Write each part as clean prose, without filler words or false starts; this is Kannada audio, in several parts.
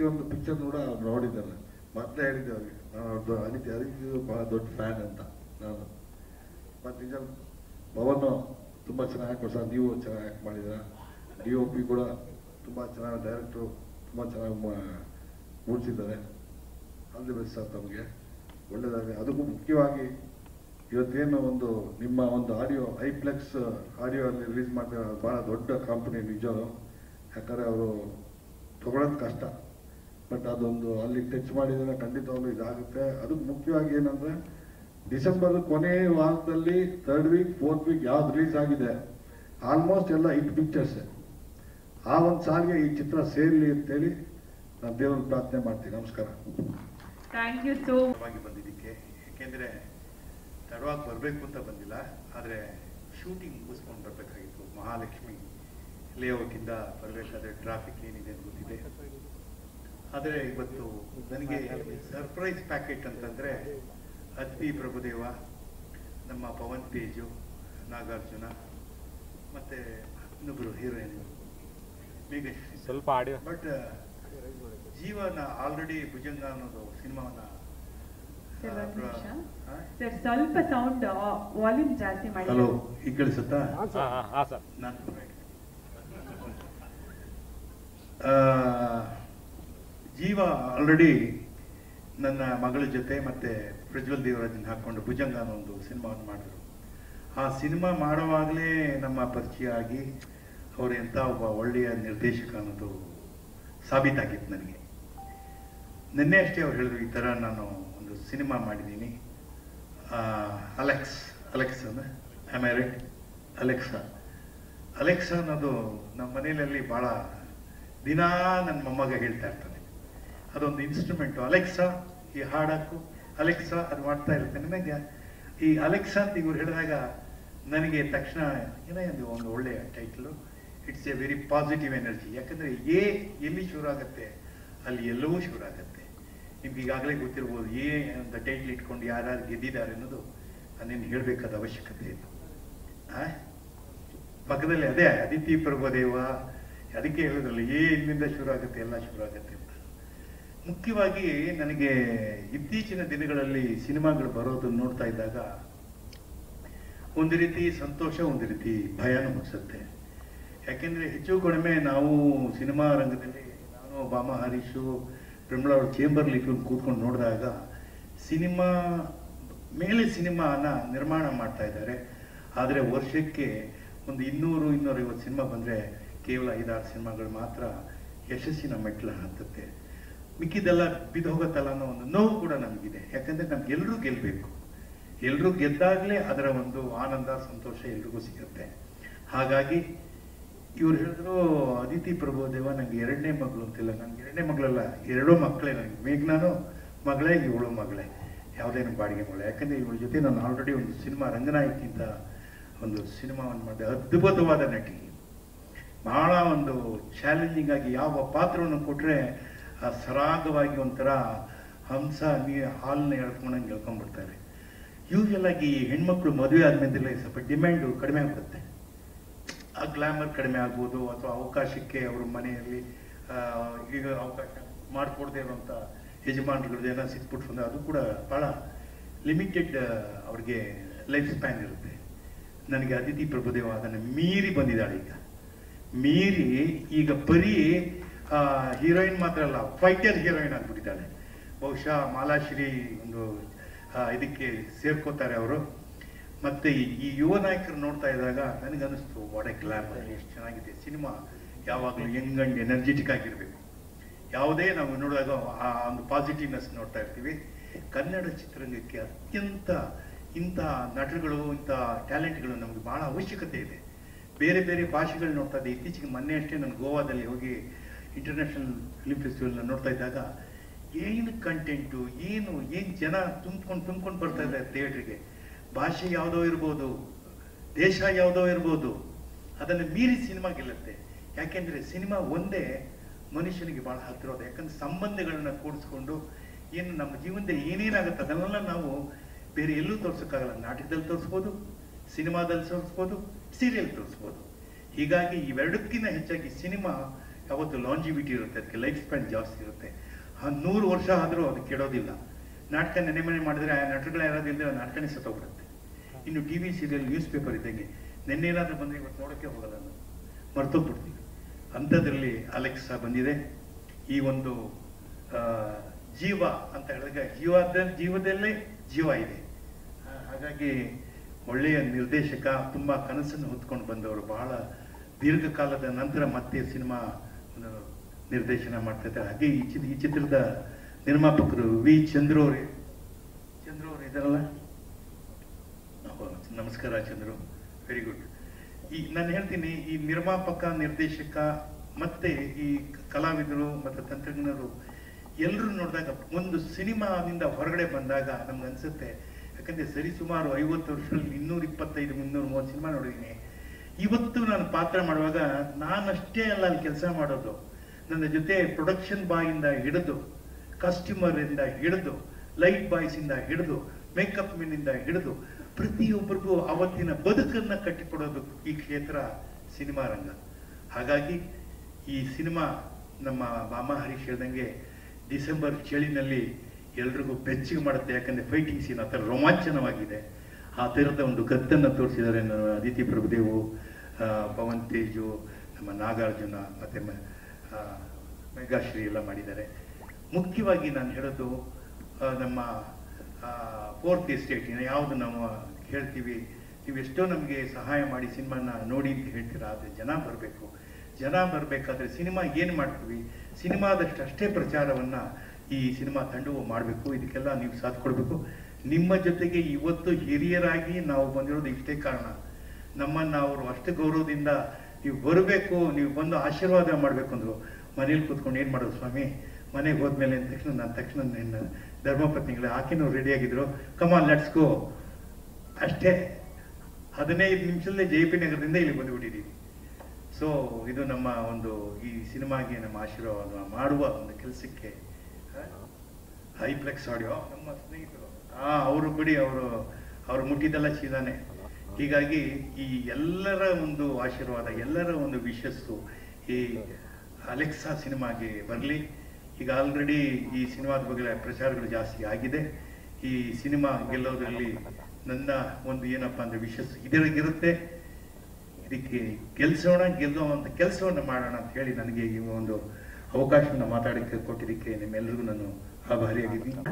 ಪ್ರತಿಯೊಂದು ಪಿಕ್ಚರ್ ಕೂಡ ಅವ್ರು ನೋಡಿದ್ದಾರೆ. ಮೊದಲೇ ಹೇಳಿದ್ದೆ ಅವ್ರಿಗೆ, ನಾನು ಅವ್ರದ್ದು ಅದಿತಿ ಭಾಳ ದೊಡ್ಡ ಫ್ಯಾನ್ ಅಂತ ನಾನು. ಮತ್ತು ನಿಜ ಪವನ್ ತುಂಬ ಚೆನ್ನಾಗಿ ಆ್ಯಕ್ಟ್ ಮಾಡ್ತಾರೆ, ನೀವು ಚೆನ್ನಾಗಿ ಆ್ಯಕ್ಟ್ ಮಾಡಿದ್ದೀರ. DOP ಕೂಡ ತುಂಬ ಚೆನ್ನಾಗಿ, ಡೈರೆಕ್ಟ್ರು ತುಂಬ ಚೆನ್ನಾಗಿ ಮೂಡಿಸಿದ್ದಾರೆ. ಆಲ್ ದಿ ಬೆಸ್ಟ್ ಸರ್, ತಮಗೆ ಒಳ್ಳೆಯದಾಗಲಿ. ಅದಕ್ಕೂ ಮುಖ್ಯವಾಗಿ ಇವತ್ತೇನು ಒಂದು ನಿಮ್ಮ ಒಂದು ಆಡಿಯೋ ಐಪ್ಲೆಕ್ಸ್ ಆಡಿಯೋ ಅಲ್ಲಿ ರಿಲೀಸ್ ಮಾಡ್ತಾರೆ, ಭಾಳ ದೊಡ್ಡ ಕಂಪನಿ ನಿಜರು. ಯಾಕಂದರೆ ಅವರು ತೊಗೊಳೋದು ಕಷ್ಟ, ಬಟ್ ಅದೊಂದು ಅಲ್ಲಿ ಟಚ್ ಮಾಡಿದರೆ ಖಂಡಿತವಾಗ್ಲೂ ಇದಾಗುತ್ತೆ. ಅದಕ್ಕೆ ಮುಖ್ಯವಾಗಿ ಏನಂದರೆ ಡಿಸೆಂಬರ್ ಕೊನೆ ವಾರದಲ್ಲಿ 3rd ವೀಕ್ 4th ವೀಕ್ ಯಾವ್ದು ರಿಲೀಸ್ ಆಗಿದೆ ಆಲ್ಮೋಸ್ಟ್ ಎಲ್ಲ ಹಿಟ್ ಪಿಕ್ಚರ್ಸ್. ಆ ಒಂದು ಸಾಲಿಗೆ ಈ ಚಿತ್ರ ಸೇರಲಿ ಅಂತೇಳಿ ನಾನು ದೇವ್ರಿಗೆ ಪ್ರಾರ್ಥನೆ ಮಾಡ್ತೀನಿ. ನಮಸ್ಕಾರ. ಥ್ಯಾಂಕ್ ಯು ಸೋ ಮಚ್ ಬಂದಿದ್ದಕ್ಕೆ. ಯಾಕೆಂದರೆ ತಡವಾಗಿ ಬರಬೇಕು ಅಂತ ಬಂದಿಲ್ಲ, ಆದರೆ ಶೂಟಿಂಗ್ ಮುಗಿಸ್ಕೊಂಡು ಬರಬೇಕಾಗಿತ್ತು. ಮಹಾಲಕ್ಷ್ಮಿ ಲೇಔಟಿಂದ ಬರಬೇಕಾದ್ರೆ ಟ್ರಾಫಿಕ್ ಏನಿದೆ ಅಂತ ಗೊತ್ತಿದೆ. ಆದರೆ ಇವತ್ತು ನನಗೆ ಸರ್ಪ್ರೈಸ್ ಪ್ಯಾಕೆಟ್ ಅಂತಂದರೆ ಅತಿಥಿ ಪ್ರಭುದೇವ, ನಮ್ಮ ಪವನ್ ತೇಜು, ನಾಗಾರ್ಜುನ ಮತ್ತು ಇನ್ನೊಬ್ಬರು ಹೀರೋಯಿನ್ ಮೇಘಶ್ರೀ. ಸ್ವಲ್ಪ ಆಡಿಯೋ. ಬಟ್ ಜೀವನ ಆಲ್ರೆಡಿ ಭುಜಂಗ ಅನ್ನೋದು ಸಿನಿಮಾವನ್ನ ಸರ್ ಸ್ವಲ್ಪ ಸೌಂಡ್ ವಾಲ್ಯೂಮ್ ಜಾಸ್ತಿ ಮಾಡಿ. ಹಲೋ, ಈಗ ಕೇಳಿಸುತ್ತಾ? ನಾನು ಜೀವ ಆಲ್ರೆಡಿ ನನ್ನ ಮಗಳ ಜೊತೆ ಮತ್ತೆ ಪ್ರಜ್ವಲ್ ದೇವರಾಜನ್ ಹಾಕೊಂಡು ಭುಜಂಗ ಅನ್ನೋ ಒಂದು ಸಿನಿಮಾವನ್ನು ಮಾಡಿದ್ರು. ಆ ಸಿನಿಮಾ ಮಾಡುವಾಗಲೇ ನಮ್ಮ ಪರಿಚಯ ಆಗಿ ಅವರು ಎಂಥ ಒಬ್ಬ ಒಳ್ಳೆಯ ನಿರ್ದೇಶಕ ಅನ್ನೋದು ಸಾಬೀತಾಗಿತ್ತು ನನಗೆ. ನಿನ್ನೆ ಅಷ್ಟೇ ಅವ್ರು ಹೇಳಿದ್ರು, ಈ ಥರ ನಾನು ಒಂದು ಸಿನಿಮಾ ಮಾಡಿದ್ದೀನಿ, ಅಲೆಕ್ಸ್ ಅನ್ನ ರೈಟ್ ಅಲೆಕ್ಸಾ ಅನ್ನೋದು ನಮ್ಮ ಮನೆಯಲ್ಲಿ ಭಾಳ ದಿನಾ ನನ್ನ ಮೊಮ್ಮಗ ಹೇಳ್ತಾ ಇರ್ತಾನೆ. ಅದೊಂದು ಇನ್ಸ್ಟ್ರೂಮೆಂಟು ಅಲೆಕ್ಸಾ, ಈ ಹಾಡಕ್ಕೂ ಅಲೆಕ್ಸಾ ಅದು ಮಾಡ್ತಾ ಇರುತ್ತೆ. ನನಗೆ ಈ ಅಲೆಕ್ಸಾ ಅಂತ ಇವ್ರು ಹೇಳಿದಾಗ ನನಗೆ ತಕ್ಷಣ ಏನೋ ಒಂದು ಒಳ್ಳೆಯ title. It's a very positive energy. ಯಾಕಂದರೆ ಎಲ್ಲಿ ಶುರು ಆಗುತ್ತೆ ಅಲ್ಲಿ ಎಲ್ಲವೂ ಶುರು ಆಗುತ್ತೆ. ನಿಮ್ಗೆ ಈಗಾಗಲೇ ಗೊತ್ತಿರ್ಬೋದು, ಅಂತ ಟೈಟ್ಲ್ ಇಟ್ಕೊಂಡು ಯಾರ್ಯಾರು ಗೆದ್ದಿದ್ದಾರೆ ಅನ್ನೋದು ನಾನೇನು ಹೇಳಬೇಕಾದ ಅವಶ್ಯಕತೆ ಇಲ್ಲ. ಪಕ್ಕದಲ್ಲಿ ಅದೇ ಅದಿತಿ ಪ್ರಭುದೇವ, ಅದಕ್ಕೆ ಹೇಳಿದ್ರಲ್ಲ ಇಲ್ಲಿಂದ ಶುರು ಆಗುತ್ತೆ, ಎಲ್ಲ ಶುರು ಆಗುತ್ತೆ ಅಂತ. ಮುಖ್ಯವಾಗಿ ನನಗೆ ಇತ್ತೀಚಿನ ದಿನಗಳಲ್ಲಿ ಸಿನಿಮಾಗಳು ಬರೋದನ್ನು ನೋಡ್ತಾ ಇದ್ದಾಗ ಒಂದು ರೀತಿ ಸಂತೋಷ, ಒಂದು ರೀತಿ ಭಯನೂ ಮುಗಿಸುತ್ತೆ. ಯಾಕೆಂದರೆ ಹೆಚ್ಚು ಕಡಿಮೆ ನಾವು ಸಿನಿಮಾ ರಂಗದಲ್ಲಿ, ನಾನು ಬಾಮಾ ಹರೀಶು, ಪ್ರಮಿಳಾ ಅವರು ಚೇಂಬರ್ಲಿ ಕೂತ್ಕೊಂಡು ನೋಡಿದಾಗ ಸಿನಿಮಾ ಮೇಲೆ ಸಿನಿಮಾನ ನಿರ್ಮಾಣ ಮಾಡ್ತಾ ಇದ್ದಾರೆ. ಆದರೆ ವರ್ಷಕ್ಕೆ ಒಂದು 200-250 ಸಿನಿಮಾ ಬಂದರೆ ಕೇವಲ 5-6 ಸಿನಿಮಾಗಳು ಮಾತ್ರ ಯಶಸ್ಸಿನ ಮೆಟ್ಲ ಹತ್ತುತ್ತೆ. ಮಿಕ್ಕಿದೆಲ್ಲ ಬಿದ್ದು ಹೋಗುತ್ತಲ್ಲ ಅನ್ನೋ ಒಂದು ನೋವು ಕೂಡ ನಮಗಿದೆ. ಯಾಕಂದರೆ ನಮ್ಗೆಲ್ಲರೂ ಗೆಲ್ಲಬೇಕು, ಎಲ್ಲರೂ ಗೆದ್ದಾಗಲೇ ಅದರ ಒಂದು ಆನಂದ ಸಂತೋಷ ಎಲ್ರಿಗೂ ಸಿಗುತ್ತೆ. ಹಾಗಾಗಿ ಇವ್ರು ಹೇಳಿದ್ರು ಅದಿತಿ ಪ್ರಭುದೇವ ನನಗೆ 2ನೇ ಮಗಳು ಅಂತಿಲ್ಲ. ನನಗೆ 2ನೇ ಮಗಳಲ್ಲ, 2 ಮಕ್ಕಳೇ. ನನಗೆ ಮೇಘ್ನಾನು ಮಗಳೇ, ಇವಳು ಮಗಳೇ, ಯಾವುದೇನು ಬಾಡಿಗೆ ಮಗಳೇ. ಯಾಕಂದರೆ ಇವಳ ಜೊತೆ ನಾನು ಆಲ್ರೆಡಿ ಒಂದು ಸಿನಿಮಾ ರಂಗನಾಯಕಿ ಅಂತ ಒಂದು ಸಿನಿಮಾವನ್ನು ಮಾಡಿದೆ. ಅದ್ಭುತವಾದ ನಟಿ, ಬಹಳ ಒಂದು ಚಾಲೆಂಜಿಂಗ್ ಆಗಿ ಯಾವ ಪಾತ್ರವನ್ನು ಕೊಟ್ಟರೆ ಸರಾಗವಾಗಿ ಒಂಥರ ಹಂಸ ಹಾಲನ್ನ ಎಳ್ಕೊಂಡಂಗೆ ಎಳ್ಕೊಂಡ್ಬಿಡ್ತಾರೆ. ಯೂಶಲ್ ಆಗಿ ಹೆಣ್ಮಕ್ಳು ಮದುವೆ ಆದ್ಮೇಲೆ ಸ್ವಲ್ಪ ಡಿಮ್ಯಾಂಡು ಕಡಿಮೆ ಆಗುತ್ತೆ. ಆ ಗ್ಲಾಮರ್ ಕಡಿಮೆ ಆಗ್ಬೋದು, ಅಥವಾ ಅವಕಾಶಕ್ಕೆ ಅವ್ರ ಮನೆಯಲ್ಲಿ ಈಗ ಅವಕಾಶ ಮಾಡಿಕೊಡದೇ ಇರುವಂಥ ಯಜಮಾನರುಗಳು ಏನೋ ಸಿಕ್ಬಿಟ್ಟು ಬಂದರೆ ಅದು ಕೂಡ ಭಾಳ ಲಿಮಿಟೆಡ್ ಅವ್ರಿಗೆ ಲೈಫ್ ಸ್ಪ್ಯಾನ್ ಇರುತ್ತೆ. ನನಗೆ ಅದಿತಿ ಪ್ರಭುದೇವ ಅದನ್ನು ಮೀರಿ ಬಂದಿದ್ದಾಳೆ. ಈಗ ಬರೀ ಹೀರೋಯಿನ್ ಮಾತ್ರ ಅಲ್ಲ, ಫೈಟರ್ ಹೀರೋಯಿನ್ ಆಗ್ಬಿಟ್ಟಿದ್ದಾಳೆ. ಬಹುಶಃ ಮಾಲಾಶ್ರೀ ಒಂದು ಇದಕ್ಕೆ ಸೇರ್ಕೋತಾರೆ ಅವರು. ಮತ್ತು ಈ ಯುವ ನಾಯಕರು ನೋಡ್ತಾ ಇದ್ದಾಗ ನನಗನ್ನಿಸ್ತು, ವಾಟ್ ಎ ಗ್ಲಾಮರ್, ಎಷ್ಟು ಚೆನ್ನಾಗಿದೆ ಸಿನಿಮಾ. ಯಾವಾಗಲೂ ಯಂಗ್ ಆ್ಯಂಡ್ ಎನರ್ಜೆಟಿಕ್ ಆಗಿರಬೇಕು. ಯಾವುದೇ ನಾವು ನೋಡಿದಾಗ ಆ ಒಂದು ಪಾಸಿಟಿವ್ನೆಸ್ ನೋಡ್ತಾ ಇರ್ತೀವಿ. ಕನ್ನಡ ಚಿತ್ರರಂಗಕ್ಕೆ ಅತ್ಯಂತ ಇಂಥ ನಟರುಗಳು, ಇಂಥ ಟ್ಯಾಲೆಂಟ್ಗಳು ನಮಗೆ ಭಾಳ ಅವಶ್ಯಕತೆ ಇದೆ. ಬೇರೆ ಬೇರೆ ಭಾಷೆಗಳು ನೋಡ್ತಾ ಇದ್ದೆ. ಇತ್ತೀಚೆಗೆ ಮೊನ್ನೆ ಅಷ್ಟೇ ನಾನು ಗೋವಾದಲ್ಲಿ ಹೋಗಿ ಇಂಟರ್ನ್ಯಾಷನಲ್ ಫಿಲ್ಮ್ ಫೆಸ್ಟಿವಲ್ನ ನೋಡ್ತಾ ಇದ್ದಾಗ ಏನು ಕಂಟೆಂಟು, ಏನು ಜನ ತುಂಬ್ಕೊಂಡು ಬರ್ತಾ ಇದ್ದಾರೆ ಥಿಯೇಟ್ರಿಗೆ. ಭಾಷೆ ಯಾವುದೋ ಇರ್ಬೋದು, ದೇಶ ಯಾವುದೋ ಇರ್ಬೋದು, ಅದನ್ನು ಮೀರಿ ಸಿನಿಮಾ ಗೆಲ್ಲುತ್ತೆ. ಯಾಕೆಂದರೆ ಸಿನಿಮಾ ಒಂದೇ ಮನುಷ್ಯನಿಗೆ ಭಾಳ ಹತ್ತಿರದ. ಯಾಕಂದರೆ ಸಂಬಂಧಗಳನ್ನ ಕೂಡಿಸ್ಕೊಂಡು ಏನು ನಮ್ಮ ಜೀವನದಲ್ಲಿ ಏನೇನಾಗುತ್ತೆ ಅದನ್ನೆಲ್ಲ ನಾವು ಬೇರೆ ಎಲ್ಲೂ ತೋರ್ಸೋಕ್ಕಾಗಲ್ಲ. ನಾಟಕದಲ್ಲಿ ತೋರಿಸ್ಬೋದು, ಸಿನಿಮಾದಲ್ಲಿ ತೋರಿಸ್ಬೋದು, ಸೀರಿಯಲ್ ತೋರಿಸ್ಬೋದು. ಹೀಗಾಗಿ ಇವೆರಡಕ್ಕಿಂತ ಹೆಚ್ಚಾಗಿ ಸಿನಿಮಾ ಯಾವತ್ತು ಲಾಂಜಿವಿಟಿ ಇರುತ್ತೆ, ಅದಕ್ಕೆ ಲೈಫ್ ಸ್ಪ್ಯಾನ್ ಜಾಸ್ತಿ ಇರುತ್ತೆ. 100 ವರ್ಷ ಆದರೂ ಅದು ಕೆಡೋದಿಲ್ಲ. ನಾಟಕ ನೆನೆ ಮನೆ ಮಾಡಿದ್ರೆ ಆ ನಟಗಳು ಯಾರಾದಿಲ್ಲದೆ ಆ ನಾಟಕನೇ ಸತ್ತೋಗ್ಬಿಡುತ್ತೆ. ಇನ್ನು TV ಸೀರಿಯಲ್, ನ್ಯೂಸ್ ಪೇಪರ್ ಇದ್ದಂಗೆ ನೆನ್ನೇನಾದ್ರೂ ಬಂದರೆ ಇವತ್ತು ನೋಡೋಕ್ಕೆ ಹೋಗಲ್ಲ, ನಾವು ಮರ್ತೋಗ್ಬಿಡ್ತೀವಿ. ಅಂಥದ್ರಲ್ಲಿ ಅಲೆಕ್ಸಾ ಬಂದಿದೆ. ಈ ಒಂದು ಜೀವ ಅಂತ ಹೇಳಿದಾಗ ಜೀವದಲ್ಲೇ ಜೀವ ಇದೆ. ಹಾಗಾಗಿ ಒಳ್ಳೆಯ ನಿರ್ದೇಶಕ, ತುಂಬ ಕನಸನ್ನು ಹೊತ್ಕೊಂಡು ಬಂದವರು, ಬಹಳ ದೀರ್ಘಕಾಲದ ನಂತರ ಮತ್ತೆ ಸಿನಿಮಾ ನಿರ್ದೇಶನ ಮಾಡ್ತಾ ಇದ್ದಾರೆ. ಹಾಗೆ ಈ ಚಿತ್ರದ ನಿರ್ಮಾಪಕರು ವಿ ಚಂದ್ರು ಅವರು ಇದಾರಲ್ಲ, ನಮಸ್ಕಾರ ಚಂದ್ರು, ವೆರಿ ಗುಡ್. ನಾನು ಹೇಳ್ತೀನಿ, ಈ ನಿರ್ಮಾಪಕ, ನಿರ್ದೇಶಕ ಮತ್ತೆ ಈ ಕಲಾವಿದರು ಮತ್ತು ತಂತ್ರಜ್ಞರು ಎಲ್ಲರೂ ನೋಡಿದಾಗ, ಒಂದು ಸಿನಿಮಾದಿಂದ ಹೊರಗಡೆ ಬಂದಾಗ ನಮ್ಗೆ ಅನ್ಸುತ್ತೆ, ಯಾಕಂದ್ರೆ ಸರಿಸುಮಾರು 50 ವರ್ಷದಲ್ಲಿ 225-330 ಸಿನಿಮಾ ನೋಡಿದ್ದೀನಿ. ಇವತ್ತು ನಾನು ಪಾತ್ರ ಮಾಡುವಾಗ ನಾನಷ್ಟೇ ಅಲ್ಲ ಅಲ್ಲಿ ಕೆಲಸ ಮಾಡೋದು, ನನ್ನ ಜೊತೆ ಪ್ರೊಡಕ್ಷನ್ ಬಾಯಿಂದ ಹಿಡಿದು, ಕಸ್ಟಮರ್ ಇಂದ ಹಿಡಿದು, ಲೈಟ್ ಬಾಯ್ಸ್ ಇಂದ ಹಿಡಿದು, ಮೇಕಪ್ ಮೆನ್ ಇಂದ ಹಿಡಿದು ಪ್ರತಿಯೊಬ್ಬರಿಗೂ ಅವತ್ತಿನ ಬದುಕನ್ನ ಕಟ್ಟಿಕೊಡೋದು ಈ ಕ್ಷೇತ್ರ ಸಿನಿಮಾ ರಂಗ. ಹಾಗಾಗಿ ಈ ಸಿನಿಮಾ ನಮ್ಮ ಮಾಮಾ ಹರೀಶ್ ಹೇಳ್ದಂಗೆ ಡಿಸೆಂಬರ್ ಚಳಿನಲ್ಲಿ ಎಲ್ರಿಗೂ ಬೆಚ್ಚಗೆ ಮಾಡುತ್ತೆ. ಯಾಕಂದ್ರೆ ಫೈಟಿಂಗ್ ಸೀನ್ ಆ ಥರ ರೋಮಾಂಚನವಾಗಿದೆ. ಆ ಥರದ ಒಂದು ಗತ್ತನ್ನು ತೋರಿಸಿದ್ದಾರೆ ಅದಿತಿ ಪ್ರಭುದೇವು, ಪವನ್ ತೇಜು, ನಮ್ಮ ನಾಗಾರ್ಜುನ ಮತ್ತೆ ಮೇಘಾಶ್ರೀ ಎಲ್ಲ ಮಾಡಿದ್ದಾರೆ. ಮುಖ್ಯವಾಗಿ ನಾನು ಹೇಳೋದು, ನಮ್ಮ 4th ಎಸ್ಟೇಟ್ ಯಾವುದು ನಾವು ಹೇಳ್ತೀವಿ, ನೀವು ಎಷ್ಟೋ ನಮಗೆ ಸಹಾಯ ಮಾಡಿ ಸಿನಿಮಾನ ನೋಡಿ ಅಂತ ಹೇಳ್ತೀರಾ, ಆದರೆ ಜನ ಬರಬೇಕು. ಜನ ಬರಬೇಕಾದ್ರೆ ಸಿನಿಮಾ ಏನು ಮಾಡ್ತೀವಿ, ಸಿನಿಮಾದಷ್ಟು ಅಷ್ಟೇ ಪ್ರಚಾರವನ್ನ ಈ ಸಿನಿಮಾ ತಂಡವು ಮಾಡಬೇಕು. ಇದಕ್ಕೆಲ್ಲ ನೀವು ಸಾಥ್ ಕೊಡಬೇಕು. ನಿಮ್ಮ ಜೊತೆಗೆ ಇವತ್ತು ಹಿರಿಯರಾಗಿ ನಾವು ಬಂದಿರೋದು ಇಷ್ಟೇ ಕಾರಣ. ನಮ್ಮನ್ನು ಅವರು ಅಷ್ಟು ಗೌರವದಿಂದ ನೀವು ಬರಬೇಕು, ನೀವು ಬಂದು ಆಶೀರ್ವಾದ ಮಾಡಬೇಕು ಅಂದರು. ಮನೇಲಿ ಕೂತ್ಕೊಂಡು ಏನು ಮಾಡೋದು ಸ್ವಾಮಿ, ಮನೆಗೆ ಹೋದ್ಮೇಲೆ ಅಂದ ತಕ್ಷಣ ನನ್ನ ಧರ್ಮಪತ್ನಿಗಳು ಆಕೆನೂ ರೆಡಿಯಾಗಿದ್ರು, ಕಮಾನ್ ಲೆಟ್ಸ್ ಗೋ. ಅಷ್ಟೇ 15 ನಿಮಿಷದಲ್ಲೇ JP ನಗರದಿಂದ ಇಲ್ಲಿ ಬಂದುಬಿಟ್ಟಿದ್ದೀವಿ. ಸೊ ಇದು ನಮ್ಮ ಒಂದು ಈ ಸಿನಿಮಾಗೆ ನಮ್ಮ ಆಶೀರ್ವಾದ ಮಾಡುವ ಒಂದು ಕೆಲಸಕ್ಕೆ ಹೈಪ್ಲೆಕ್ಸ್ ಆಡಿಯೋ ನಮ್ಮ ಸ್ನೇಹಿತರು ಅವರು ಬಿಡಿ, ಅವರು ಮುಟ್ಟಿದ್ದೆಲ್ಲ ಚೀದಾನೆ. ಹೀಗಾಗಿ ಈ ಎಲ್ಲರ ಒಂದು ಆಶೀರ್ವಾದ, ಎಲ್ಲರ ಒಂದು ವಿಶಸ್ಸು ಈ ಅಲೆಕ್ಸಾ ಸಿನಿಮಾಗೆ ಬರಲಿ. ಈಗ ಆಲ್ರೆಡಿ ಈ ಸಿನಿಮಾದ ಬಗ್ಗೆ ಪ್ರಚಾರಗಳು ಜಾಸ್ತಿ ಆಗಿದೆ. ಈ ಸಿನಿಮಾ ಗೆಲ್ಲೋದ್ರಲ್ಲಿ ನನ್ನ ಒಂದು ಏನಪ್ಪಾ ಅಂದ್ರೆ ವಿಶಸ್ಸು ಇದರಾಗಿರುತ್ತೆ. ಇದಕ್ಕೆ ಗೆಲ್ಲುವಂತ ಕೆಲಸವನ್ನು ಮಾಡೋಣ ಅಂತ ಹೇಳಿ ನನಗೆ ಈ ಒಂದು ಅವಕಾಶವನ್ನು ಮಾತಾಡಕ್ಕೆ ಕೊಟ್ಟಿದ್ದಕ್ಕೆ ನಿಮ್ಮೆಲ್ಲರಿಗೂ ನಾನು ಆಭಾರಿಯಾಗಿದ್ದೀನಿ.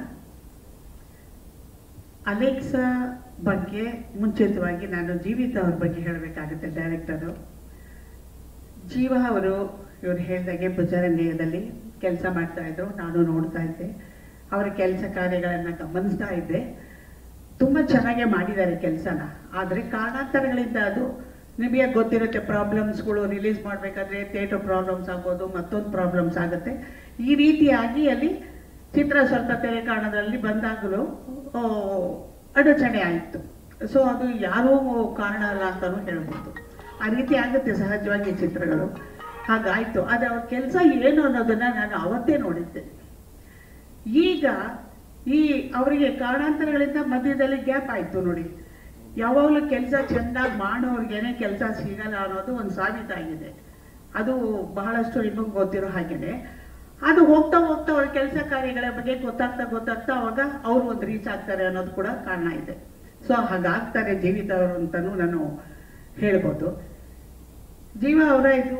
ಅಲೆಕ್ಸಾ ಬಗ್ಗೆ ಮುಂಚಿತವಾಗಿ ನಾನು ಜೀವಿತ ಅವ್ರ ಬಗ್ಗೆ ಹೇಳಬೇಕಾಗುತ್ತೆ. ಡೈರೆಕ್ಟರು ಜೀವ ಅವರು, ಇವರು ಹೇಳಿದಾಗೆ ಭುಜರಂಗೀಯದಲ್ಲಿ ಕೆಲಸ ಮಾಡ್ತಾ ಇದ್ರು, ನಾನು ನೋಡ್ತಾ ಇದ್ದೆ, ಅವರ ಕೆಲಸ ಕಾರ್ಯಗಳನ್ನು ಗಮನಿಸ್ತಾ ಇದ್ದೆ. ತುಂಬ ಚೆನ್ನಾಗೇ ಮಾಡಿದ್ದಾರೆ ಕೆಲಸನ. ಆದರೆ ಕಾರಣಾಂತರಗಳಿಂದ ಅದು ನಿಮಗೆ ಗೊತ್ತಿರುತ್ತೆ, ಪ್ರಾಬ್ಲಮ್ಸ್ಗಳು ರಿಲೀಸ್ ಮಾಡಬೇಕಾದ್ರೆ ಥಿಯೇಟರ್ ಪ್ರಾಬ್ಲಮ್ಸ್ ಆಗ್ಬೋದು, ಮತ್ತೊಂದು ಪ್ರಾಬ್ಲಮ್ಸ್ ಆಗುತ್ತೆ. ಈ ರೀತಿಯಾಗಿ ಅಲ್ಲಿ ಚಿತ್ರ ಸ್ವಲ್ಪ ತೆರೆ ಕಾರಣದಲ್ಲಿ ಬಂದಾಗಲೂ ಅಡಚಣೆ ಆಯಿತು. ಸೊ ಅದು ಯಾರೂ ಕಾರಣ ಅಲ್ಲ ಅಂತಲೂ ಹೇಳ್ಬೋದು. ಆ ರೀತಿ ಆಗುತ್ತೆ ಸಹಜವಾಗಿ ಚಿತ್ರಗಳು, ಹಾಗಾಯಿತು. ಆದರೆ ಅವ್ರ ಕೆಲಸ ಏನು ಅನ್ನೋದನ್ನು ನಾನು ಅವತ್ತೇ ನೋಡಿದ್ದೆ. ಈಗ ಅವರಿಗೆ ಕಾರಣಾಂತರಗಳಿಂದ ಮಧ್ಯದಲ್ಲಿ ಗ್ಯಾಪ್ ಆಯಿತು ನೋಡಿ. ಯಾವಾಗಲೂ ಕೆಲಸ ಚೆಂದಾಗಿ ಮಾಡೋರ್ಗೇನೆ ಕೆಲಸ ಸಿಗಲ್ಲ ಅನ್ನೋದು ಒಂದು ಸಾಬೀತಾಗಿದೆ. ಅದು ಬಹಳಷ್ಟು ನಿಮಗೆ ಗೊತ್ತಿರೋ ಹಾಗೇನೆ. ಅದು ಹೋಗ್ತಾ ಅವ್ರ ಕೆಲಸ ಕಾರ್ಯಗಳ ಬಗ್ಗೆ ಗೊತ್ತಾಗ್ತಾ ಅವಾಗ ಅವರು ಒಂದು ರೀಚ್ ಆಗ್ತಾರೆ ಅನ್ನೋದು ಕೂಡ ಕಾರಣ ಇದೆ. ಸೊ ಹಾಗಾಗ್ತಾರೆ ಜೀವಿತ ಅವರು ಅಂತಲೂ ನಾನು ಹೇಳ್ಬೋದು. ಜೀವ ಅವರ ಇದು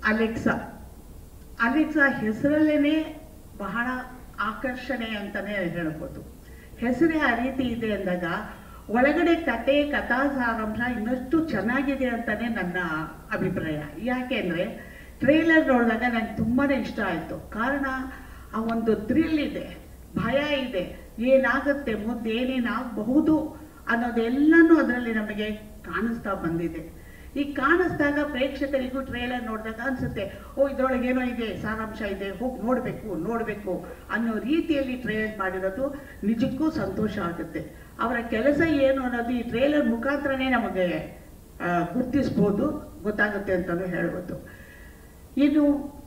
ಅಲೆಕ್ಸಾ ಹೆಸರಲ್ಲೇನೆ ಬಹಳ ಆಕರ್ಷಣೆ ಅಂತಾನೆ ಹೇಳ್ಬೋದು. ಹೆಸರೇ ಆ ರೀತಿ ಇದೆ ಅಂದಾಗ ಒಳಗಡೆ ಕಥಾ ಸಾರಾಂಶ ಇನ್ನಷ್ಟು ಚೆನ್ನಾಗಿದೆ ಅಂತಾನೆ ನನ್ನ ಅಭಿಪ್ರಾಯ. ಯಾಕೆಂದ್ರೆ ಟ್ರೇಲರ್ ನೋಡಿದಾಗ ನನಗೆ ತುಂಬಾನೇ ಇಷ್ಟ ಆಯ್ತು. ಕಾರಣ ಆ ಒಂದು ಥ್ರಿಲ್ ಇದೆ, ಭಯ ಇದೆ, ಏನಾಗುತ್ತೆ ಮುಂದೆ ಏನೇನಾಗಬಹುದು ಅನ್ನೋದೆಲ್ಲನೂ ಅದರಲ್ಲಿ ನಮಗೆ ಕಾಣಿಸ್ತಾ ಬಂದಿದೆ. ಈ ಕಾಣಿಸ್ದಾಗ ಪ್ರೇಕ್ಷಕರಿಗೂ ಟ್ರೇಲರ್ ನೋಡಿದಾಗ ಅನ್ಸುತ್ತೆ, ಇದ್ರೊಳಗೆ ಏನೋ ಇದೆ, ಸಾರಾಂಶ ಇದೆ, ಹೋಗಿ ನೋಡ್ಬೇಕು ಅನ್ನೋ ರೀತಿಯಲ್ಲಿ ಟ್ರೇಲರ್ ಮಾಡಿರೋದು ನಿಜಕ್ಕೂ ಸಂತೋಷ ಆಗುತ್ತೆ. ಅವರ ಕೆಲಸ ಏನು ಅನ್ನೋದು ಈ ಟ್ರೇಲರ್ ಮುಖಾಂತರನೇ ನಮಗೆ ಗೊತ್ತಾಗುತ್ತೆ ಅಂತಲೂ ಹೇಳ್ಬೋದು. ಇನ್ನು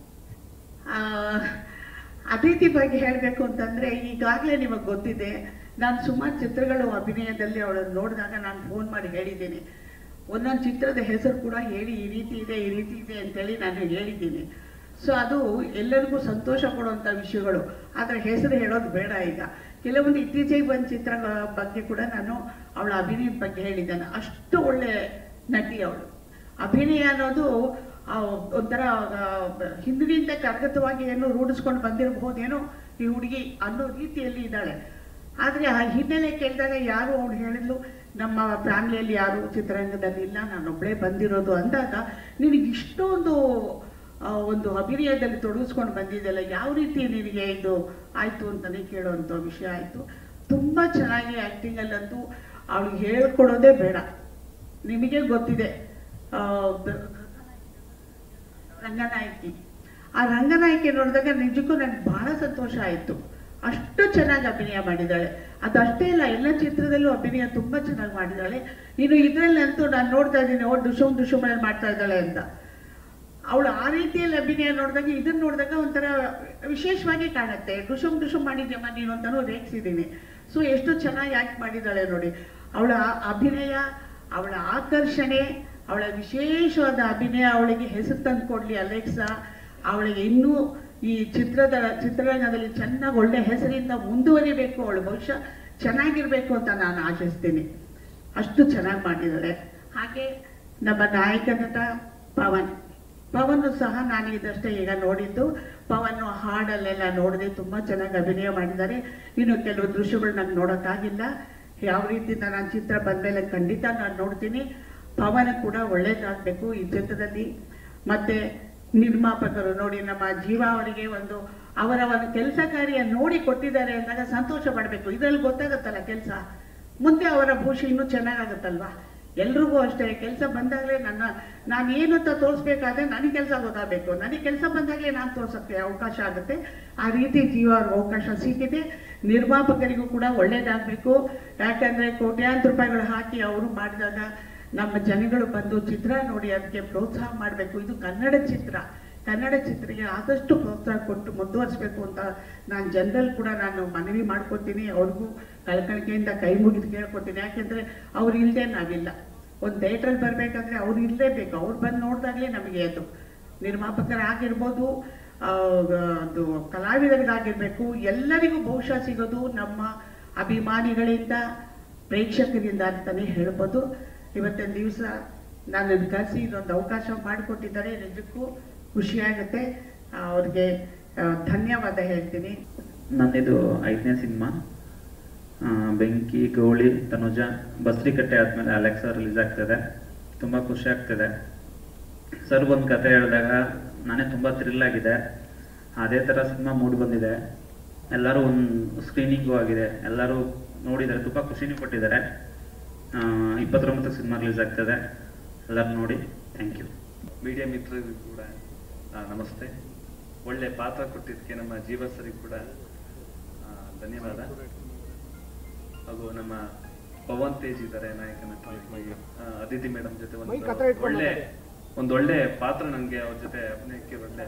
ಅತಿಥಿ ಬಗ್ಗೆ ಹೇಳಬೇಕು ಅಂತಂದ್ರೆ, ಈಗಾಗಲೇ ನಿಮಗೆ ಗೊತ್ತಿದೆ, ನಾನು ಸುಮಾರು ಚಿತ್ರಗಳು ಅಭಿನಯದಲ್ಲಿ ಅವಳನ್ನು ನೋಡಿದಾಗ ನಾನು ಫೋನ್ ಮಾಡಿ ಹೇಳಿದ್ದೀನಿ. ಒಂದೊಂದು ಚಿತ್ರದ ಹೆಸರು ಕೂಡ ಹೇಳಿ, ಈ ರೀತಿ ಇದೆ ಅಂತೇಳಿ ನಾನು ಹೇಳಿದ್ದೀನಿ. ಸೊ ಅದು ಎಲ್ಲರಿಗೂ ಸಂತೋಷ ಕೊಡುವಂಥ ವಿಷಯಗಳು. ಆದರೆ ಹೆಸರು ಹೇಳೋದು ಬೇಡ. ಈಗ ಕೆಲವೊಂದು ಇತ್ತೀಚೆಗೆ ಬಂದ ಚಿತ್ರಗಳ ಬಗ್ಗೆ ಕೂಡ ನಾನು ಅವಳ ಅಭಿನಯದ ಬಗ್ಗೆ ಹೇಳಿದ್ದೇನೆ. ಅಷ್ಟು ಒಳ್ಳೆ ನಟಿ ಅವಳು. ಅಭಿನಯ ಅನ್ನೋದು ಒಂಥರ ಹಿಂದಿನಿಂದ ಕರಗತವಾಗಿ ಏನೋ ರೂಢಿಸ್ಕೊಂಡು ಬಂದಿರಬಹುದೇನೋ ಈ ಹುಡುಗಿ ಅನ್ನೋ ರೀತಿಯಲ್ಲಿ ಇದ್ದಾಳೆ. ಆದರೆ ಆ ಹಿನ್ನೆಲೆ ಕೇಳಿದಾಗ ಯಾರು ಅವಳು ಹೇಳಿದ್ಲು, ನಮ್ಮ ಫ್ಯಾಮಿಲಿಯಲ್ಲಿ ಯಾರು ಚಿತ್ರರಂಗದಲ್ಲಿ ಇಲ್ಲ, ನಾನೊಬ್ಬಳೇ ಬಂದಿರೋದು ಅಂದಾಗ ನಿನಗೆ ಇಷ್ಟೊಂದು ಒಂದು ಅಭಿನಯದಲ್ಲಿ ತೊಡಗಿಸ್ಕೊಂಡು ಬಂದಿದ್ದೆಲ್ಲ, ಯಾವ ರೀತಿ ನಿನಗೆ ಇದು ಆಯಿತು ಅಂತಲೇ ಕೇಳೋವಂಥ ವಿಷಯ ಆಯಿತು. ತುಂಬ ಚೆನ್ನಾಗಿ ಆ್ಯಕ್ಟಿಂಗಲ್ಲಂತೂ ಅವಳಿಗೆ ಹೇಳ್ಕೊಡೋದೇ ಬೇಡ. ನಿಮಗೆ ಗೊತ್ತಿದೆ ರಂಗನಾಯಕಿ. ಆ ರಂಗನಾಯಕಿ ನೋಡಿದಾಗ ನಿಜಕ್ಕೂ ನನಗೆ ಬಹಳ ಸಂತೋಷ ಆಯಿತು. ಅಷ್ಟು ಚೆನ್ನಾಗಿ ಅಭಿನಯ ಮಾಡಿದ್ದಾಳೆ. ಅದಷ್ಟೇ ಇಲ್ಲ, ಎಲ್ಲ ಚಿತ್ರದಲ್ಲೂ ಅಭಿನಯ ತುಂಬ ಚೆನ್ನಾಗಿ ಮಾಡಿದ್ದಾಳೆ. ಇನ್ನು ಇದರಲ್ಲಂತೂ ನಾನು ನೋಡ್ತಾ ಇದ್ದೀನಿ, ದುಶುಮ್ ದುಶುಮಲ್ಲಿ ಮಾಡ್ತಾ ಇದ್ದಾಳೆ ಅಂತ. ಅವಳು ಆ ರೀತಿಯಲ್ಲಿ ಅಭಿನಯ ನೋಡಿದಾಗ, ಇದನ್ನು ನೋಡಿದಾಗ ಒಂಥರ ವಿಶೇಷವಾಗಿ ಕಾಣುತ್ತೆ. ದುಶುಮ್ ದುಶುಮ್ ಮಾಡಿದ್ಯಮ್ಮ ನೀನು ಅಂತಲೂ ರೇಗಿಸಿದ್ದೀನಿ. ಸೊ ಎಷ್ಟು ಚೆನ್ನಾಗಿ ಆ್ಯಕ್ಟ್ ಮಾಡಿದ್ದಾಳೆ ನೋಡಿ. ಅವಳ ಅಭಿನಯ, ಅವಳ ಆಕರ್ಷಣೆ, ಅವಳ ವಿಶೇಷವಾದ ಅಭಿನಯ ಅವಳಿಗೆ ಹೆಸರು ತಂದು ಕೊಡಲಿ ಅಲೆಕ್ಸಾ. ಅವಳಿಗೆ ಇನ್ನೂ ಈ ಚಿತ್ರರಂಗದಲ್ಲಿ ಚೆನ್ನಾಗಿ ಒಳ್ಳೆ ಹೆಸರಿಂದ ಮುಂದುವರಿಬೇಕು, ಅವಳು ಭವಿಷ್ಯ ಚೆನ್ನಾಗಿರಬೇಕು ಅಂತ ನಾನು ಆಶಿಸ್ತೀನಿ. ಅಷ್ಟು ಚೆನ್ನಾಗಿ ಮಾಡಿದ್ದಾಳೆ. ಹಾಗೆ ನಮ್ಮ ನಾಯಕ ನಟ ಪವನ್ ಸಹ ನಾನು ಇದಷ್ಟೇ ಈಗ ನೋಡಿದ್ದು. ಪವನ್ ಹಾಡಲ್ಲೆಲ್ಲ ನೋಡಿದೆ, ತುಂಬ ಚೆನ್ನಾಗಿ ಅಭಿನಯ ಮಾಡಿದ್ದಾರೆ. ಇನ್ನು ಕೆಲವು ದೃಶ್ಯಗಳು ನಂಗೆ ನೋಡೋಕ್ಕಾಗಿಲ್ಲ. ಯಾವ ರೀತಿ ನಾನು ಚಿತ್ರ ಬಂದಮೇಲೆ ಖಂಡಿತ ನಾನು ನೋಡ್ತೀನಿ. ಪವನ್ ಕೂಡ ಒಳ್ಳೇದಾಗಬೇಕು ಈ ಚಿತ್ರದಲ್ಲಿ. ಮತ್ತು ನಿರ್ಮಾಪಕರು ನೋಡಿ, ನಮ್ಮ ಜೀವ ಅವರಿಗೆ ಒಂದು ಅವರ ಕೆಲಸ ಕಾರ್ಯ ನೋಡಿ ಕೊಟ್ಟಿದ್ದಾರೆ ಅಂದಾಗ ಸಂತೋಷ ಪಡಬೇಕು. ಇದರಲ್ಲಿ ಗೊತ್ತಾಗುತ್ತಲ್ಲ ಕೆಲಸ, ಮುಂದೆ ಅವರ ಭವಿಷ್ಯ ಇನ್ನೂ ಚೆನ್ನಾಗಾಗುತ್ತಲ್ವಾ. ಎಲ್ರಿಗೂ ಅಷ್ಟೇ, ಕೆಲಸ ಬಂದಾಗಲೇ ನಾನೇನು ಅಂತ ತೋರಿಸ್ಬೇಕಾದ್ರೆ ನನಗೆ ಕೆಲಸ ಗೊತ್ತಾಗಬೇಕು. ನನಗೆ ಕೆಲಸ ಬಂದಾಗಲೇ ನಾನು ತೋರ್ಸೋಕ್ಕೆ ಅವಕಾಶ ಆಗುತ್ತೆ. ಆ ರೀತಿ ಜೀವ ಅವ್ರಿಗೆ ಅವಕಾಶ ಸಿಕ್ಕಿದೆ. ನಿರ್ಮಾಪಕರಿಗೂ ಕೂಡ ಒಳ್ಳೇದಾಗಬೇಕು. ಯಾಕಂದರೆ ಕೋಟ್ಯಾಂತರ ರೂಪಾಯಿಗಳು ಹಾಕಿ ಅವರು ಮಾಡಿದಾಗ ನಮ್ಮ ಜನಗಳು ಬಂದು ಚಿತ್ರ ನೋಡಿ ಅದಕ್ಕೆ ಪ್ರೋತ್ಸಾಹ ಮಾಡಬೇಕು. ಇದು ಕನ್ನಡ ಚಿತ್ರಕ್ಕೆ ಆದಷ್ಟು ಪ್ರೋತ್ಸಾಹ ಕೊಟ್ಟು ಮುಂದುವರಿಸಬೇಕು ಅಂತ ನಾನು ಜನರಲ್ಲಿ ಕೂಡ ನಾನು ಮನವಿ ಮಾಡ್ಕೊತೀನಿ. ಅವ್ರಿಗೂ ಕಳಕಳಿಕೆಯಿಂದ ಕೈ ಮುಗಿದು ಕೇಳ್ಕೊತೀನಿ. ಯಾಕೆಂದರೆ ಅವ್ರು ಇಲ್ಲದೆ ನಾವಿಲ್ಲ. ಒಂದು ಥಿಯೇಟ್ರಲ್ಲಿ ಬರಬೇಕಾದ್ರೆ ಅವ್ರು ಇರಲೇಬೇಕು. ಅವ್ರು ಬಂದು ನೋಡಿದಾಗಲೇ ನಮಗೆ ಅದು ನಿರ್ಮಾಪಕರಾಗಿರ್ಬೋದು, ಅದು ಕಲಾವಿದರಿಗಾಗಿರ್ಬೇಕು, ಎಲ್ಲರಿಗೂ ಬಹುಶಃ ಸಿಗೋದು ನಮ್ಮ ಅಭಿಮಾನಿಗಳಿಂದ, ಪ್ರೇಕ್ಷಕರಿಂದ ಅಂತಲೇ ಹೇಳ್ಬೋದು. ಇವತ್ತಿನ ದಿವಸ ನನ್ನನ್ನು ಕರೆಸಿ ಇದೊಂದು ಅವಕಾಶ ಮಾಡಿಕೊಟ್ಟಿದ್ದಾರೆ. ನಿಜಕ್ಕೂ ಖುಷಿಯಾಗುತ್ತೆ. ಅವ್ರಿಗೆ ಧನ್ಯವಾದ ಹೇಳ್ತೀನಿ. ನನ್ನಿದು 5ನೇ ಸಿನಿಮಾ. ಬೆಂಕಿ, ಗೌಳಿ, ತನುಜ, ಬಸ್ರಿಕಟ್ಟೆ ಆದಮೇಲೆ ಅಲೆಕ್ಸಾ ರಿಲೀಸ್ ಆಗ್ತದೆ. ತುಂಬ ಖುಷಿ ಆಗ್ತದೆ. ಸರ್ ಒಂದು ಕತೆ ಹೇಳಿದಾಗ ನಾನೇ ತುಂಬ ಥ್ರಿಲ್ ಆಗಿದೆ. ಅದೇ ಥರ ಸಿನಿಮಾ ಮೂಡ್ ಬಂದಿದೆ. ಎಲ್ಲರೂ ಒಂದು ಸ್ಕ್ರೀನಿಂಗು ಆಗಿದೆ, ಎಲ್ಲರೂ ನೋಡಿದ್ದಾರೆ, ತುಂಬ ಖುಷಿನೂ ಕೊಟ್ಟಿದ್ದಾರೆ. 29 ಸಿನಿಮಾ ರಿಲೀಸ್ ಆಗ್ತದೆ, ಎಲ್ಲರೂ ನೋಡಿ. Thank you. ಮೀಡಿಯಾ ಮಿತ್ರರಿಗೂ ಕೂಡ ನಮಸ್ತೆ. ಒಳ್ಳೆ ಪಾತ್ರ ಕೊಟ್ಟಿದ್ದಕ್ಕೆ ನಮ್ಮ ಜೀವ ಸರಿಗೆ ಕೂಡ ಧನ್ಯವಾದ. ಹಾಗೂ ನಮ್ಮ ಪವನ್ ತೇಜ್ ಇದ್ದಾರೆ ನಾಯಕ ನಟ. ಅದಿತಿ ಮೇಡಮ್ ಜೊತೆ ಒಂದೊಳ್ಳೆ ಪಾತ್ರ ನನಗೆ ಅವ್ರ ಜೊತೆ ಅಭಿನಯಕ್ಕೆ ಒಳ್ಳೆ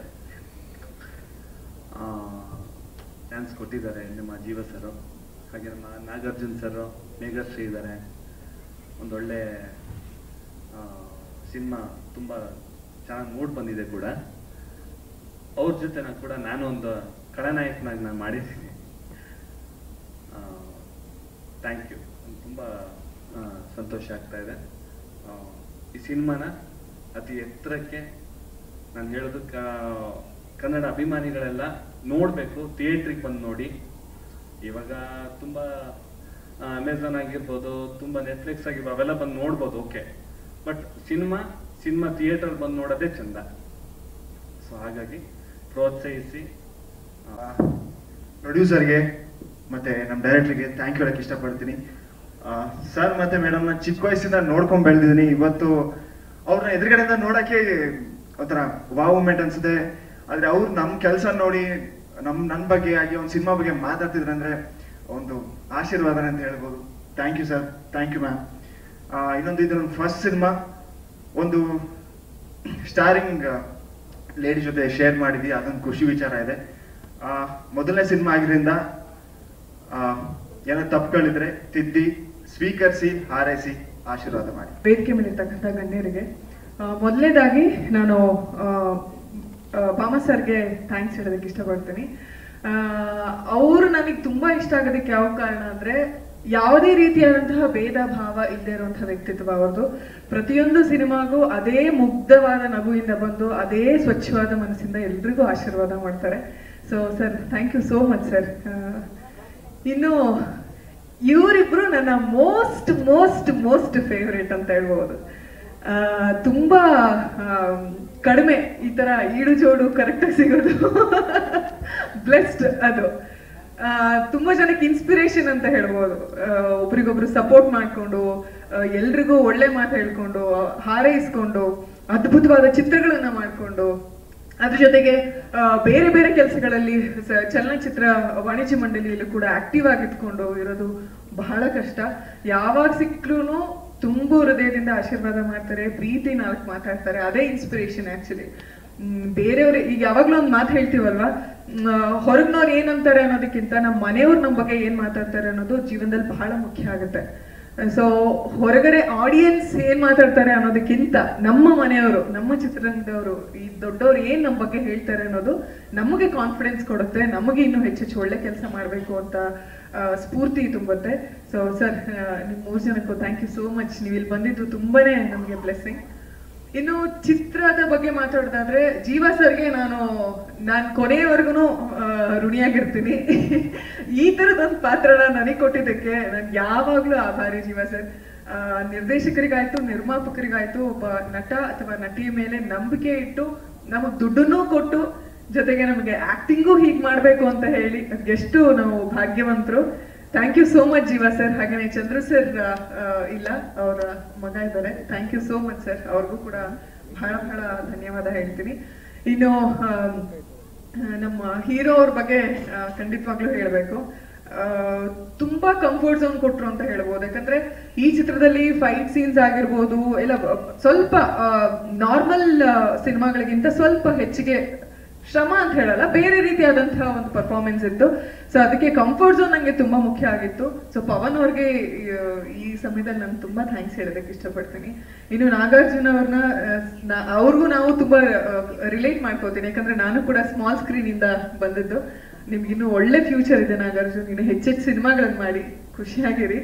ಚಾನ್ಸ್ ಕೊಟ್ಟಿದ್ದಾರೆ ನಮ್ಮ ಜೀವ ಸರು. ಹಾಗೆ ನಮ್ಮ ನಾಗಾರ್ಜುನ್ ಸರ್, ಮೇಘಶ್ರೀ ಇದ್ದಾರೆ. ಒಂದೊಳ್ಳೆ ಸಿನಿಮಾ ತುಂಬ ಚೆನ್ನಾಗಿ ಮೂಡ್ ಬಂದಿದೆ ಕೂಡ. ಅವ್ರ ಜೊತೆ ನಾನು ಒಂದು ಖಳನಾಯಕನಾಗಿ ನಾನು ಮಾಡಿದ್ದೀನಿ. Thank you. ತುಂಬ ಸಂತೋಷ ಆಗ್ತಾ ಇದೆ. ಈ ಸಿನಿಮಾನ ಅತಿ ಎತ್ತರಕ್ಕೆ ನಾನು ಹೇಳೋದು, ಕನ್ನಡ ಅಭಿಮಾನಿಗಳೆಲ್ಲ ನೋಡಬೇಕು, ಥಿಯೇಟ್ರಿಗೆ ಬಂದು ನೋಡಿ. ಇವಾಗ ತುಂಬ ಅಮೆಝಾನ್ ಆಗಿರ್ಬೋದು, ತುಂಬ ನೆಟ್ಫ್ಲಿಕ್ಸ್ ಆಗಿರ್ಬೋದು, ಅವೆಲ್ಲ ಬಂದು ನೋಡ್ಬೋದು, ಓಕೆ. ಬಟ್ ಸಿನಿಮಾ ಥಿಯೇಟರ್ ಬಂದು ನೋಡೋದೇ ಚಂದ. ಸೊ ಹಾಗಾಗಿ ಪ್ರೋತ್ಸಾಹಿಸಿ. ಪ್ರೊಡ್ಯೂಸರ್ಗೆ ಮತ್ತೆ ನಮ್ಮ ಡೈರೆಕ್ಟರ್ಗೆ ಥ್ಯಾಂಕ್ ಯು ಹೇಳಕ್ಕೆ ಇಷ್ಟಪಡ್ತೀನಿ. ಸರ್ ಮತ್ತೆ ಮೇಡಮ್ನ ಚಿಕ್ಕ ವಯಸ್ಸಿಂದ ನೋಡ್ಕೊಂಡು ಬೆಳೆದಿದ್ದೀನಿ. ಇವತ್ತು ಅವ್ರನ್ನ ಎದುರುಗಡೆಯಿಂದ ನೋಡೋಕ್ಕೆ ಒಂಥರ ವಾವ್ ಮೂಮೆಂಟ್ ಅನ್ಸುತ್ತೆ. ಆದರೆ ಅವ್ರು ನಮ್ಮ ಕೆಲಸ ನೋಡಿ ನನ್ನ ಬಗ್ಗೆ ಆಗಿ ಒಂದು ಸಿನಿಮಾ ಬಗ್ಗೆ ಮಾತಾಡ್ತಿದ್ರಂದ್ರೆ ಒಂದು ಆಶೀರ್ವಾದನೆ ಅಂತ ಹೇಳ್ಬೋದು. Thank you sir, thank you ma'am. ಇನ್ನೊಂದು ಇದ್ರ ಫಸ್ಟ್ ಸಿನಿಮಾ ಒಂದು ಸ್ಟಾರಿಂಗ್ ಲೇಡಿ ಜೊತೆ ಶೇರ್ ಮಾಡಿದ್ವಿ, ಅದೊಂದು ಖುಷಿ ವಿಚಾರ ಇದೆ. ಮೊದಲನೇ ಸಿನಿಮಾ ಆಗಿರೋದ್ರಿಂದ ಏನೋ ತಪ್ಪುಗಳಿದ್ರೆ ತಿದ್ದಿ ಸ್ವೀಕರಿಸಿ, ಹಾರೈಸಿ, ಆಶೀರ್ವಾದ ಮಾಡಿ. ವೇದಿಕೆ ಮೇಲಿರ್ತಕ್ಕಂಥ ಗಣ್ಯರಿಗೆ ಮೊದಲನೇದಾಗಿ ನಾನು ಭಾಮ ಸರ್ಗೆ ಥ್ಯಾಂಕ್ಸ್ ಹೇಳೋದಕ್ಕೆ ಇಷ್ಟಪಡ್ತೀನಿ. ಅವರು ನನಗೆ ತುಂಬಾ ಇಷ್ಟ ಆಗೋದಕ್ಕೆ ಯಾವ ಕಾರಣ ಅಂದ್ರೆ, ಯಾವುದೇ ರೀತಿಯಾದಂತಹ ಭೇದ ಭಾವ ಇಲ್ಲದೆ ಇರುವಂತಹ ವ್ಯಕ್ತಿತ್ವ ಅವ್ರದ್ದು. ಪ್ರತಿಯೊಂದು ಸಿನಿಮಾಗೂ ಅದೇ ಮುಗ್ಧವಾದ ನಗುವಿಂದ ಬಂದು ಅದೇ ಸ್ವಚ್ಛವಾದ ಮನಸ್ಸಿಂದ ಎಲ್ರಿಗೂ ಆಶೀರ್ವಾದ ಮಾಡ್ತಾರೆ. So sir, thank you so much sir. ಇನ್ನು ಇವರಿಬ್ರು ನನ್ನ ಮೋಸ್ಟ್ ಮೋಸ್ಟ್ ಮೋಸ್ಟ್ ಫೇವ್ರೇಟ್ ಅಂತ ಹೇಳ್ಬೋದು. ತುಂಬಾ ಕಡಿಮೆ ಈ ತರ ಈಡು ಜೋಡು ಕರೆಕ್ಟಾಗಿ ಸಿಗೋದು. ಬ್ಲೆಸ್ಡ್ ಅದು. ತುಂಬಾ ಜನಕ್ಕೆ ಇನ್ಸ್ಪಿರೇಷನ್ ಅಂತ ಹೇಳ್ಬೋದು. ಒಬ್ರಿಗೊಬ್ರು ಸಪೋರ್ಟ್ ಮಾಡ್ಕೊಂಡು, ಎಲ್ರಿಗೂ ಒಳ್ಳೆ ಮಾತು ಹೇಳ್ಕೊಂಡು, ಹಾರೈಸ್ಕೊಂಡು, ಅದ್ಭುತವಾದ ಚಿತ್ರಗಳನ್ನ ಮಾಡ್ಕೊಂಡು, ಅದ್ರ ಜೊತೆಗೆ ಬೇರೆ ಬೇರೆ ಕೆಲಸಗಳಲ್ಲಿ ಚಲನಚಿತ್ರ ವಾಣಿಜ್ಯ ಮಂಡಳಿಯಲ್ಲೂ ಕೂಡ ಆಕ್ಟಿವ್ ಆಗಿದ್ಕೊಂಡು ಇರೋದು ಬಹಳ ಕಷ್ಟ. ಯಾವಾಗ ಸಿಕ್ಲೂ ತುಂಬಾ ಹೃದಯದಿಂದ ಆಶೀರ್ವಾದ ಮಾಡ್ತಾರೆ, ಪ್ರೀತಿ ನಾಲ್ಕು ಮಾತಾಡ್ತಾರೆ. ಅದೇ ಇನ್ಸ್ಪಿರೇಷನ್ ಆಕ್ಚುಲಿ. ಬೇರೆಯವ್ರು ಈಗ ಯಾವಾಗ್ಲೂ ಒಂದು ಮಾತು ಹೇಳ್ತೀವಲ್ವಾ, ಹೊರಗ್ನವ್ರು ಏನಂತಾರೆ ಅನ್ನೋದಕ್ಕಿಂತ ನಮ್ಮ ಮನೆಯವ್ರು ನಮ್ಮ ಬಗ್ಗೆ ಏನ್ ಮಾತಾಡ್ತಾರೆ ಅನ್ನೋದು ಜೀವನದಲ್ಲಿ ಬಹಳ ಮುಖ್ಯ ಆಗುತ್ತೆ. ಸೊ ಹೊರಗಡೆ ಆಡಿಯನ್ಸ್ ಏನ್ ಮಾತಾಡ್ತಾರೆ ಅನ್ನೋದಕ್ಕಿಂತ ನಮ್ಮ ಮನೆಯವರು, ನಮ್ಮ ಚಿತ್ರರಂಗದವರು, ಈ ದೊಡ್ಡವ್ರು ಏನ್ ನಮ್ಮ ಬಗ್ಗೆ ಹೇಳ್ತಾರೆ ಅನ್ನೋದು ನಮಗೆ ಕಾನ್ಫಿಡೆನ್ಸ್ ಕೊಡುತ್ತೆ, ನಮಗೆ ಇನ್ನೂ ಹೆಚ್ಚೆಚ್ಚು ಒಳ್ಳೆ ಕೆಲಸ ಮಾಡಬೇಕು ಅಂತ ಸ್ಫೂರ್ತಿ ತುಂಬುತ್ತೆ. ಸೊ ಸರ್, ನಿಮ್ 3 ಜನಕ್ಕೂ ಥ್ಯಾಂಕ್ ಯು ಸೋ ಮಚ್. ನೀವು ಇಲ್ಲಿ ಬಂದಿದ್ದು ತುಂಬಾನೇ ನಮಗೆ ಬ್ಲೆಸ್ಸಿಂಗ್. ಇನ್ನು ಚಿತ್ರದ ಬಗ್ಗೆ ಮಾತಾಡೋದಾದ್ರೆ, ಜೀವ ಸರ್ಗೆ ನಾನು ಕೊನೆಯವರೆಗೂ ಋಣಿಯಾಗಿರ್ತೀನಿ. ಈ ತರದೊಂದು ಪಾತ್ರನ ನನಗೆ ಕೊಟ್ಟಿದ್ದಕ್ಕೆ ನನ್ಗೆ ಯಾವಾಗ್ಲೂ ಆಭಾರಿ ಜೀವ ಸರ್. ನಿರ್ದೇಶಕರಿಗಾಯ್ತು, ನಿರ್ಮಾಪಕರಿಗಾಯ್ತು, ಒಬ್ಬ ನಟ ಅಥವಾ ನಟಿಯ ಮೇಲೆ ನಂಬಿಕೆ ಇಟ್ಟು ನಮಗ್ ದುಡ್ಡನ್ನೂ ಕೊಟ್ಟು, ಜೊತೆಗೆ ನಮಗೆ ಆಕ್ಟಿಂಗು ಹೀಗ್ ಮಾಡ್ಬೇಕು ಅಂತ ಹೇಳಿ ಎಷ್ಟು ನಾವು ಭಾಗ್ಯವಂತರು. Thank you so much Jeeva sir. ಹಾಗೆ ಚಂದ್ರು ಸರ್ ಇಲ್ಲ, ಅವರ ಮಗ ಇದ್ದಾರೆ. Thank you so much sir. ಅವ್ರಿಗೂ ಕೂಡ ಬಹಳ ಬಹಳ ಧನ್ಯವಾದ ಹೇಳ್ತೀನಿ. ಇನ್ನು ನಮ್ಮ ಹೀರೋ ಅವ್ರ ಬಗ್ಗೆ ಖಂಡಿತವಾಗ್ಲೂ ಹೇಳ್ಬೇಕು. ತುಂಬಾ ಕಂಫರ್ಟ್ ಝೋನ್ ಕೊಟ್ರು ಅಂತ ಹೇಳ್ಬೋದು. ಯಾಕಂದ್ರೆ ಈ ಚಿತ್ರದಲ್ಲಿ ಫೈಟ್ ಸೀನ್ಸ್ ಆಗಿರ್ಬೋದು ಎಲ್ಲ ಸ್ವಲ್ಪ ನಾರ್ಮಲ್ ಸಿನಿಮಾಗಳಿಗಿಂತ ಸ್ವಲ್ಪ ಹೆಚ್ಚಿಗೆ ಶ್ರಮ ಅಂತ ಹೇಳಲ್ಲ, ಬೇರೆ ರೀತಿಯಾದಂತಹ ಒಂದು ಪರ್ಫಾರ್ಮೆನ್ಸ್ ಇತ್ತು. ಸೊ ಅದಕ್ಕೆ ಕಂಫರ್ಟ್ ಝೋನ್ ನಂಗೆ ತುಂಬಾ ಮುಖ್ಯ ಆಗಿತ್ತು. ಸೊ ಪವನ್ ಅವ್ರಿಗೆ ಈ ಸಮಯದಲ್ಲಿ ನಾನು ತುಂಬಾ ಥ್ಯಾಂಕ್ಸ್ ಹೇಳೋದಕ್ಕೆ ಇಷ್ಟಪಡ್ತೀನಿ. ಇನ್ನು ನಾಗಾರ್ಜುನ ಅವ್ರನ್ನ ಅವ್ರಿಗೂ ನಾವು ತುಂಬಾ ರಿಲೇಟ್ ಮಾಡ್ಕೋತೀನಿ. ಯಾಕಂದ್ರೆ ನಾನು ಕೂಡ ಸ್ಮಾಲ್ ಸ್ಕ್ರೀನ್ ಇಂದ ಬಂದದ್ದು. ನಿಮ್ಗಿನ್ನು ಒಳ್ಳೆ ಫ್ಯೂಚರ್ ಇದೆ ನಾಗಾರ್ಜುನ್. ಇನ್ನು ಹೆಚ್ಚೆಚ್ಚು ಸಿನಿಮಾಗಳನ್ನ ಮಾಡಿ ಖುಷಿಯಾಗಿರಿ.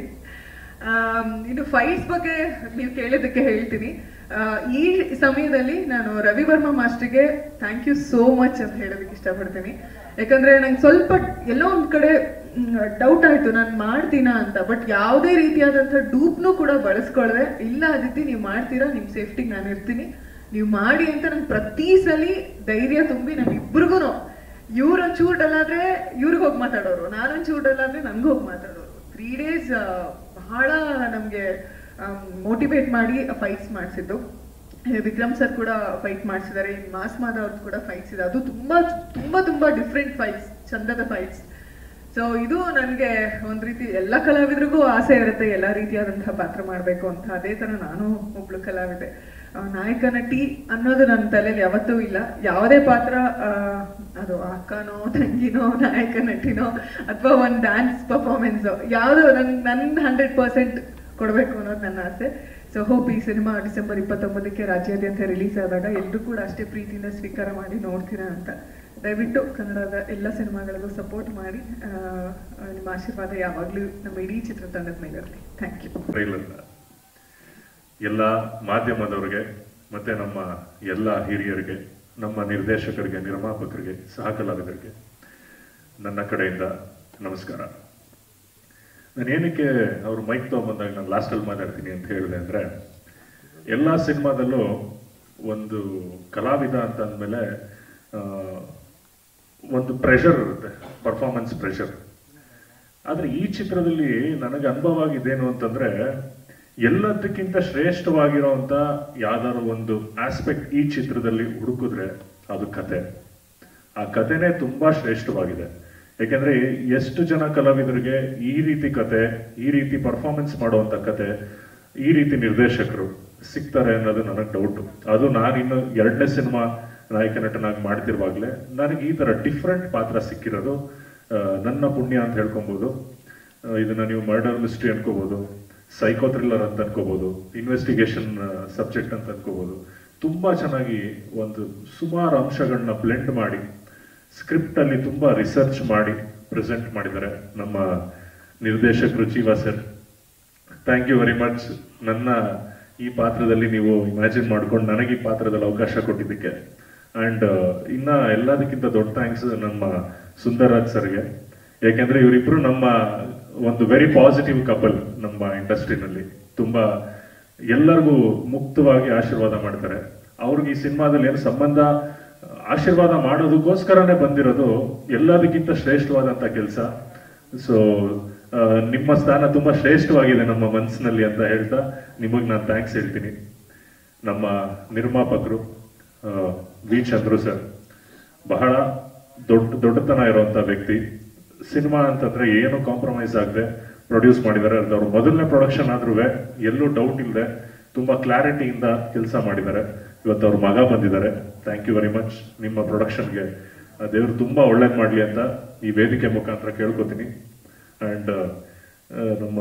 ಇನ್ನು ಫೈಟ್ಸ್ ಬಗ್ಗೆ ನೀವು ಕೇಳಿದ್ದಕ್ಕೆ ಹೇಳ್ತೀನಿ. ಈ ಸಮಯದಲ್ಲಿ ನಾನು ರವಿ ವರ್ಮಾ ಮಾಸ್ಟರ್ಗೆ ಥ್ಯಾಂಕ್ ಯು ಸೋ ಮಚ್ ಅಂತ ಹೇಳೋದಕ್ಕೆ ಇಷ್ಟಪಡ್ತೀನಿ. ಯಾಕಂದ್ರೆ ನಂಗೆ ಸ್ವಲ್ಪ ಎಲ್ಲೋ ಒಂದ್ ಕಡೆ ಡೌಟ್ ಆಯ್ತು, ನಾನು ಮಾಡ್ತೀನಾ ಅಂತ. ಬಟ್ ಯಾವುದೇ ರೀತಿಯಾದಂತಹ ಡೂಪ್ನು ಕೂಡ ಬಳಸ್ಕೊಳ್ದೆ, ಇಲ್ಲ ಅದಿತಿ ನೀವು ಮಾಡ್ತೀರಾ, ನಿಮ್ ಸೇಫ್ಟಿಗೆ ನಾನು ಇರ್ತೀನಿ, ನೀವು ಮಾಡಿ ಅಂತ ನಂಗೆ ಪ್ರತಿ ಸಲಿ ಧೈರ್ಯ ತುಂಬಿ ನಮ್ಮಿಬ್ರಿಗೂ, ಇವ್ರೊಂಚೂರು ಡಲ್ಲಾದ್ರೆ ಇವ್ರಿಗೆ ಹೋಗಿ ಮಾತಾಡೋರು, ನಾನೊಂಚೂರು ಡಲ್ಲಾದ್ರೆ ನನ್ಗೂ ಹೋಗಿ ಮಾತಾಡೋರು. 3 days ಬಹಳ ನಮ್ಗೆ ಮೋಟಿವೇಟ್ ಮಾಡಿ ಫೈಟ್ಸ್ ಮಾಡಿಸಿದ್ದು. ವಿಕ್ರಮ್ ಸರ್ ಕೂಡ ಫೈಟ್ ಮಾಡಿಸಿದ್ದಾರೆ. ಮಾಸ್ ಮಾಧವ್ ಅವ್ರದ್ದು ಕೂಡ ಫೈಟ್ಸ್ ಇದೆ. ಅದು ತುಂಬಾ ತುಂಬಾ ತುಂಬಾ ಡಿಫ್ರೆಂಟ್ ಫೈಟ್ಸ್, ಚಂದದ ಫೈಟ್ಸ್. ಸೊ ಇದು ನನಗೆ ಒಂದ್ ರೀತಿ ಎಲ್ಲ ಕಲಾವಿದರಿಗೂ ಆಸೆ ಇರುತ್ತೆ ಎಲ್ಲ ರೀತಿಯಾದಂತಹ ಪಾತ್ರ ಮಾಡ್ಬೇಕು ಅಂತ. ಅದೇ ತರ ನಾನು ಒಬ್ಳು ಕಲಾವಿದೆ. ನಾಯಕ ನಟಿ ಅನ್ನೋದು ನನ್ನ ತಲೆಯಲ್ಲಿ ಯಾವತ್ತೂ ಇಲ್ಲ. ಯಾವುದೇ ಪಾತ್ರ, ಅದು ಅಕ್ಕನೋ ತಂಗಿನೋ ನಾಯಕ ನಟಿನೋ ಅಥವಾ ಒಂದು ಡ್ಯಾನ್ಸ್ ಪರ್ಫಾರ್ಮೆನ್ಸ್, ಯಾವುದೋ ನನ್ 100% ಕೊಡ್ಬೇಕು ಅನ್ನೋದು ನನ್ನ ಆಸೆ. ಸೊ ಹೋಪ್ ಈ ಸಿನಿಮಾ ಡಿಸೆಂಬರ್ 29ಕ್ಕೆ ರಾಜ್ಯಾದ್ಯಂತ ರಿಲೀಸ್ ಆದಾಗ ಎಲ್ಲರೂ ಕೂಡ ಅಷ್ಟೇ ಪ್ರೀತಿಯಿಂದ ಸ್ವೀಕಾರ ಮಾಡಿ ನೋಡ್ತೀರಾ ಅಂತ. ದಯವಿಟ್ಟು ಕನ್ನಡದ ಎಲ್ಲ ಸಿನಿಮಾಗಳಿಗೂ ಸಪೋರ್ಟ್ ಮಾಡಿ. ನಿಮ್ಮ ಆಶೀರ್ವಾದ ಯಾವಾಗ್ಲೂ ನಮ್ಮ ಇಡೀ ಚಿತ್ರತಂಡದ ಮೇಲೆ ಇರಲಿ. Thank you. ಎಲ್ಲ ಮಾಧ್ಯಮದವರಿಗೆ ಮತ್ತೆ ನಮ್ಮ ಎಲ್ಲ ಹಿರಿಯರಿಗೆ, ನಮ್ಮ ನಿರ್ದೇಶಕರಿಗೆ, ನಿರ್ಮಾಪಕರಿಗೆ, ಸಹ ಕಲಾವಿದರಿಗೆ ನನ್ನ ಕಡೆಯಿಂದ ನಮಸ್ಕಾರ. ನಾನು ಏನಕ್ಕೆ ಅವ್ರು ಮೈಕ್ ತಗೊಂಬಂದಾಗ ನಾನು ಲಾಸ್ಟಲ್ಲಿ ಮಾತಾಡ್ತೀನಿ ಅಂತ ಹೇಳಿದೆ ಅಂದ್ರೆ, ಎಲ್ಲ ಸಿನಿಮಾದಲ್ಲೂ ಒಂದು ಕಲಾವಿದ ಅಂತ ಅಂದಮೇಲೆ ಒಂದು ಪ್ರೆಷರ್ ಇರುತ್ತೆ, ಪರ್ಫಾರ್ಮೆನ್ಸ್ ಪ್ರೆಷರ್. ಆದ್ರೆ ಈ ಚಿತ್ರದಲ್ಲಿ ನನಗೆ ಅನುಭವ ಆಗಿದ್ದೇನು ಅಂತಂದ್ರೆ, ಎಲ್ಲದಕ್ಕಿಂತ ಶ್ರೇಷ್ಠವಾಗಿರುವಂತ ಯಾವ್ದಾದ್ರು ಒಂದು ಆಸ್ಪೆಕ್ಟ್ ಈ ಚಿತ್ರದಲ್ಲಿ ಹುಡುಕಿದ್ರೆ ಅದು ಕತೆ. ಆ ಕತೆನೇ ತುಂಬಾ ಶ್ರೇಷ್ಠವಾಗಿದೆ. ಯಾಕೆಂದ್ರೆ ಎಷ್ಟು ಜನ ಕಲಾವಿದರಿಗೆ ಈ ರೀತಿ ಕತೆ, ಈ ರೀತಿ ಪರ್ಫಾರ್ಮೆನ್ಸ್ ಮಾಡುವಂತ ಕತೆ, ಈ ರೀತಿ ನಿರ್ದೇಶಕರು ಸಿಗ್ತಾರೆ ಅನ್ನೋದು ನನಗೆ ಡೌಟ್. ಅದು ನಾನಿನ್ನು 2ನೇ ಸಿನಿಮಾ ನಾಯಕ ನಟನಾಗಿ ಮಾಡ್ತಿರುವಾಗ್ಲೇ ನನಗೆ ಈ ತರ ಡಿಫ್ರೆಂಟ್ ಪಾತ್ರ ಸಿಕ್ಕಿರೋದು ನನ್ನ ಪುಣ್ಯ ಅಂತ ಹೇಳ್ಕೊಬಹುದು. ಇದನ್ನ ನೀವು ಮರ್ಡರ್ ಮಿಸ್ಟ್ರಿ ಅನ್ಕೋಬಹುದು, ಸೈಕೋ ಥ್ರಿಲ್ಲರ್ ಅಂತ ಅನ್ಕೋಬಹುದು, ಇನ್ವೆಸ್ಟಿಗೇಷನ್ ಸಬ್ಜೆಕ್ಟ್ ಅಂತ ಅನ್ಕೋಬಹುದು, ತುಂಬಾ ಚೆನ್ನಾಗಿ ಒಂದು ಸುಮಾರು ಅಂಶಗಳನ್ನ ಬ್ಲೆಂಡ್ ಮಾಡಿ ಸ್ಕ್ರಿಪ್ಟ್ ಅಲ್ಲಿ ತುಂಬಾ ರಿಸರ್ಚ್ ಮಾಡಿ ಪ್ರೆಸೆಂಟ್ ಮಾಡಿದ್ದಾರೆ ನಮ್ಮ ನಿರ್ದೇಶಕರು Jeeva sir. Thank you very much. ನನ್ನ ಈ ಪಾತ್ರದಲ್ಲಿ ನೀವು ಇಮ್ಯಾಜಿನ್ ಮಾಡ್ಕೊಂಡು ನನಗೆ ಈ ಪಾತ್ರದಲ್ಲಿ ಅವಕಾಶ ಕೊಟ್ಟಿದ್ದಕ್ಕೆ. ಅಂಡ್ ಇನ್ನ ಎಲ್ಲದಕ್ಕಿಂತ ದೊಡ್ಡ ಥ್ಯಾಂಕ್ಸ್ ನಮ್ಮ ಸುಂದರ್ರಾಜ್ ಸರ್ಗೆ. ಯಾಕೆಂದ್ರೆ ಇವರಿಬ್ರು ನಮ್ಮ ಒಂದು ವೆರಿ ಪಾಸಿಟಿವ್ ಕಪಲ್ ನಮ್ಮ ಇಂಡಸ್ಟ್ರಿನಲ್ಲಿ. ತುಂಬಾ ಎಲ್ಲರಿಗೂ ಮುಕ್ತವಾಗಿ ಆಶೀರ್ವಾದ ಮಾಡ್ತಾರೆ. ಅವ್ರಿಗೆ ಈ ಸಿನಿಮಾದಲ್ಲಿ ಏನು ಸಂಬಂಧ, ಆಶೀರ್ವಾದ ಮಾಡೋದಕ್ಕೋಸ್ಕರನೇ ಬಂದಿರೋದು ಎಲ್ಲದಕ್ಕಿಂತ ಶ್ರೇಷ್ಠವಾದಂತ ಕೆಲಸ. ಸೊ ನಿಮ್ಮ ಸ್ಥಾನ ತುಂಬಾ ಶ್ರೇಷ್ಠವಾಗಿದೆ ನಮ್ಮ ಮನಸ್ಸಿನಲ್ಲಿ ಅಂತ ಹೇಳ್ತಾ ನಿಮಗೆ ನಾನು ಥ್ಯಾಂಕ್ಸ್ ಹೇಳ್ತೀನಿ. ನಮ್ಮ ನಿರ್ಮಾಪಕರು ವಿ ಚಂದ್ರು ಸರ್ ಬಹಳ ದೊಡ್ಡತನ ಇರುವಂತ ವ್ಯಕ್ತಿ. ಸಿನಿಮಾ ಅಂತಂದ್ರೆ ಏನು ಕಾಂಪ್ರಮೈಸ್ ಆಗದೆ ಪ್ರೊಡ್ಯೂಸ್ ಮಾಡಿದ್ದಾರೆ. ಅವ್ರ ಮೊದಲನೇ ಪ್ರೊಡಕ್ಷನ್ ಆದ್ರೂ ಎಲ್ಲೂ ಡೌಟ್ ಇಲ್ಲದೆ ತುಂಬಾ ಕ್ಲಾರಿಟಿಯಿಂದ ಕೆಲಸ ಮಾಡಿದ್ದಾರೆ. ಇವತ್ತು ಅವ್ರ ಮಗ ಬಂದಿದ್ದಾರೆ. Thank you very much. ನಿಮ್ಮ ಪ್ರೊಡಕ್ಷನ್ಗೆ ದೇವ್ರು ತುಂಬಾ ಒಳ್ಳೇದ್ ಮಾಡ್ಲಿ ಅಂತ ಈ ವೇದಿಕೆ ಮುಖಾಂತರ ಕೇಳ್ಕೊತೀನಿ. ಅಂಡ್ ನಮ್ಮ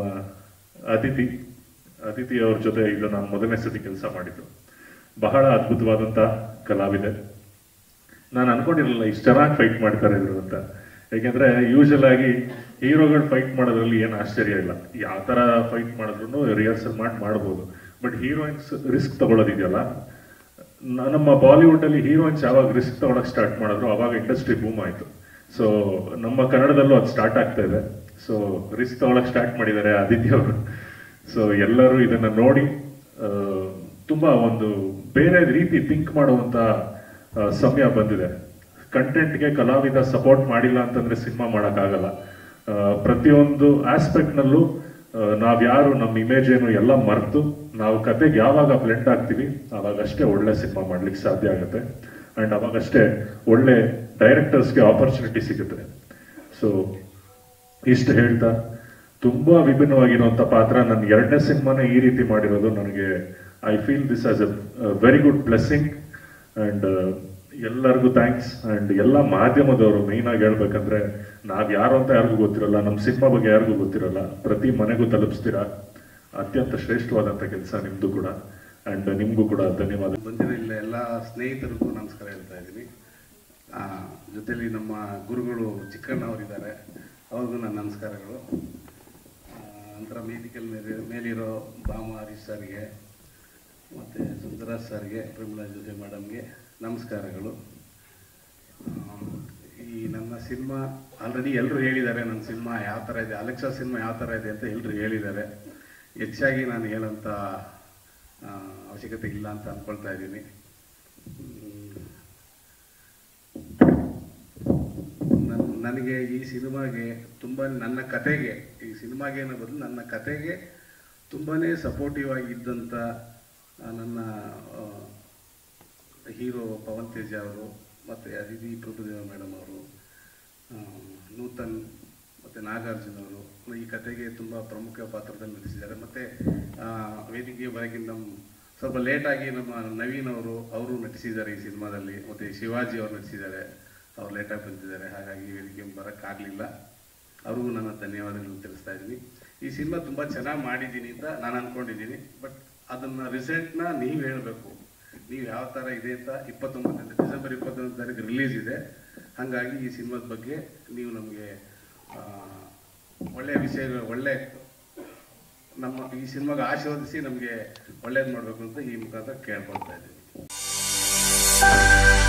ಅದಿತಿ ಅವ್ರ ಜೊತೆ ಇದು ನಾನು ಮೊದಲನೇ ಸತಿ ಕೆಲಸ ಮಾಡಿದ್ದು. ಬಹಳ ಅದ್ಭುತವಾದಂತ ಕಲಾವಿದೆ. ನಾನು ಅನ್ಕೊಂಡಿರಲಿಲ್ಲ ಇಷ್ಟು ಚೆನ್ನಾಗಿ ಫೈಟ್ ಮಾಡ್ತಾರೆ ಇದ್ರು ಅಂತ. ಯಾಕೆಂದ್ರೆ ಯೂಶಲ್ ಆಗಿ ಹೀರೋಗಳು ಫೈಟ್ ಮಾಡೋದ್ರಲ್ಲಿ ಏನು ಆಶ್ಚರ್ಯ ಇಲ್ಲ. ಯಾವ ತರ ಫೈಟ್ ಮಾಡಿದ್ರು ರಿಹರ್ಸಲ್ ಮಾಡ್ಬೋದು. ಬಟ್ ಹೀರೋಯಿನ್ಸ್ ರಿಸ್ಕ್ ತಗೊಳ್ಳೋದಿದೆಯಲ್ಲ, ನಮ್ಮ ಬಾಲಿವುಡ್ ಅಲ್ಲಿ ಹೀರೋಯಿನ್ಸ್ ಯಾವಾಗ ರಿಸ್ಕ್ ತಗೊಳಕ್ ಸ್ಟಾರ್ಟ್ ಮಾಡಿದ್ರು ಅವಾಗ ಇಂಡಸ್ಟ್ರಿ ಬೂಮ್ ಆಯ್ತು. ಸೊ ನಮ್ಮ ಕನ್ನಡದಲ್ಲೂ ಅದು ಸ್ಟಾರ್ಟ್ ಆಗ್ತಾ ಇದೆ. ಸೊ ರಿಸ್ಕ್ ತಗೊಳಕ್ ಸ್ಟಾರ್ಟ್ ಮಾಡಿದ್ದಾರೆ ಆದಿತ್ಯ ಅವರು. ಸೊ ಎಲ್ಲರೂ ಇದನ್ನ ನೋಡಿ ತುಂಬಾ ಒಂದು ಬೇರೆ ರೀತಿ ಥಿಂಕ್ ಮಾಡುವಂತ ಸಮಯ ಬಂದಿದೆ. ಕಂಟೆಂಟ್ಗೆ ಕಲಾವಿದ ಸಪೋರ್ಟ್ ಮಾಡಿಲ್ಲ ಅಂತಂದ್ರೆ ಸಿನಿಮಾ ಮಾಡೋಕ್ಕಾಗಲ್ಲ. ಪ್ರತಿಯೊಂದು ಆಸ್ಪೆಕ್ಟ್ ನಲ್ಲೂ ನಾವ್ಯಾರು ನಮ್ಮ ಇಮೇಜ್ ಏನು ಎಲ್ಲ ಮರೆತು ನಾವು ಕತೆಗೆ ಯಾವಾಗ ಬ್ಲೆಂಡ್ ಆಗ್ತೀವಿ ಅವಾಗಷ್ಟೇ ಒಳ್ಳೆ ಸಿನಿಮಾ ಮಾಡ್ಲಿಕ್ಕೆ ಸಾಧ್ಯ ಆಗುತ್ತೆ. ಅಂಡ್ ಅವಾಗಷ್ಟೇ ಒಳ್ಳೆ ಡೈರೆಕ್ಟರ್ಸ್ಗೆ ಆಪರ್ಚುನಿಟಿ ಸಿಗುತ್ತೆ. ಸೊ ಇಷ್ಟು ಹೇಳ್ತಾ, ತುಂಬಾ ವಿಭಿನ್ನವಾಗಿರುವಂತ ಪಾತ್ರ. ನನ್ನ 2ನೇ ಸಿನಿಮಾನೇ ಈ ರೀತಿ ಮಾಡಿರೋದು ನನಗೆ I feel this as a very good blessing. And ಎಲ್ಲರಿಗೂ ಥ್ಯಾಂಕ್ಸ್. ಅಂಡ್ ಎಲ್ಲ ಮಾಧ್ಯಮದವರು ಮೇನ್ ಆಗಿ ಹೇಳ್ಬೇಕಂದ್ರೆ, ನಾವ್ ಯಾರು ಅಂತ ಯಾರಿಗೂ ಗೊತ್ತಿರಲ್ಲ, ನಮ್ಮ ಸಿನಿಮಾ ಬಗ್ಗೆ ಯಾರಿಗೂ ಗೊತ್ತಿರಲ್ಲ, ಪ್ರತಿ ಮನೆಗೂ ತಲುಪಿಸ್ತೀರಾ. ಅತ್ಯಂತ ಶ್ರೇಷ್ಠವಾದಂತ ಕೆಲಸ ನಿಮ್ದು ಕೂಡ. ಅಂಡ್ ನಿಮ್ಗೂ ಕೂಡ ಧನ್ಯವಾದ. ಬಂದಿರೋ ಇಲ್ಲ ಎಲ್ಲ ಸ್ನೇಹಿತರಿಗೂ ನಮಸ್ಕಾರ ಹೇಳ್ತಾ ಇದ್ದೀನಿ. ಜೊತೆಲಿ ನಮ್ಮ ಗುರುಗಳು ಚಿಕ್ಕಣ್ಣ ಅವರಿದ್ದಾರೆ, ಅವ್ರಿಗೂ ನನ್ನ ನಮಸ್ಕಾರಗಳು. ನಂತರ ವೇದಿಕೆಲ್ ಮೇಲಿರೋ ಭಾಮ ಹರೀಶ್ ಸರ್ಗೆ, ಮತ್ತು ಸುಂದರಾಜ್ ಸರ್ಗೆ, ಪ್ರಮಿಳಾ ಜೋಶಿ ಮೇಡಮ್ಗೆ ನಮಸ್ಕಾರಗಳು. ಈ ನನ್ನ ಸಿನಿಮಾ ಆಲ್ರೆಡಿ ಎಲ್ಲರೂ ಹೇಳಿದ್ದಾರೆ, ನನ್ನ ಸಿನಿಮಾ ಯಾವ ಥರ ಇದೆ, ಅಲೆಕ್ಸಾ ಸಿನಿಮಾ ಯಾವ ಥರ ಇದೆ ಅಂತ ಎಲ್ಲರೂ ಹೇಳಿದ್ದಾರೆ. ಹೆಚ್ಚಾಗಿ ನಾನು ಹೇಳೋಂಥ ಅವಶ್ಯಕತೆ ಇಲ್ಲ ಅಂತ ಅಂದ್ಕೊಳ್ತಾ ಇದ್ದೀನಿ. ನನಗೆ ಈ ಸಿನಿಮಾಗೆ ತುಂಬ ನನ್ನ ಕತೆಗೆ, ಈ ಸಿನಿಮಾಗೆ ಏನೋ ಬದಲು ನನ್ನ ಕತೆಗೆ ತುಂಬಾ ಸಪೋರ್ಟಿವ್ ಆಗಿದ್ದಂಥ ನನ್ನ ಹೀರೋ ಪವನ್ ತೇಜ ಅವರು, ಮತ್ತು ಅದಿತಿ ಪ್ರಭುದೇವ ಮೇಡಮ್ ಅವರು, ನೂತನ್ ಮತ್ತು ನಾಗಾರ್ಜುನ ಅವರು ಈ ಕತೆಗೆ ತುಂಬ ಪ್ರಮುಖ ಪಾತ್ರದಲ್ಲಿ ನಟಿಸಿದ್ದಾರೆ. ಮತ್ತು ವೇದಿಕೆಗೆ ಬರೋಕ್ಕಿಂತ ಸ್ವಲ್ಪ ಲೇಟಾಗಿ ನಮ್ಮ ನವೀನ್ ಅವರು ನಟಿಸಿದ್ದಾರೆ ಈ ಸಿನಿಮಾದಲ್ಲಿ. ಮತ್ತು ಶಿವಾಜಿ ಅವರು ನಟಿಸಿದ್ದಾರೆ, ಅವ್ರು ಲೇಟಾಗಿ ಬಂದಿದ್ದಾರೆ. ಹಾಗಾಗಿ ವೇದಿಕೆಗೆ ಬರೋಕ್ಕಾಗಲಿಲ್ಲ. ಅವ್ರಿಗೂ ನನ್ನ ಧನ್ಯವಾದಗಳನ್ನು ತಿಳಿಸ್ತಾ ಇದ್ದೀನಿ. ಈ ಸಿನಿಮಾ ತುಂಬ ಚೆನ್ನಾಗಿ ಮಾಡಿದ್ದೀನಿ ಅಂತ ನಾನು ಅಂದ್ಕೊಂಡಿದ್ದೀನಿ. ಬಟ್ ಅದನ್ನು ರಿಸಲ್ಟ್ನ ನೀವು ಹೇಳಬೇಕು, ನೀವು ಯಾವ ಥರ ಇದೆ ಅಂತ. ಡಿಸೆಂಬರ್ 29 ತಾರೀಕು ರಿಲೀಸ್ ಇದೆ. ಹಾಗಾಗಿ ಈ ಸಿನಿಮಾದ ಬಗ್ಗೆ ನೀವು ನಮಗೆ ಒಳ್ಳೆಯ ವಿಷಯಗಳು, ನಮ್ಮ ಈ ಸಿನಿಮಾಗೆ ಆಶೀರ್ವದಿಸಿ ನಮಗೆ ಒಳ್ಳೇದು ಮಾಡಬೇಕು ಅಂತ ಈ ಮುಖಾಂತರ ಕೇಳ್ಕೊಳ್ತಾ ಇದ್ದೀನಿ.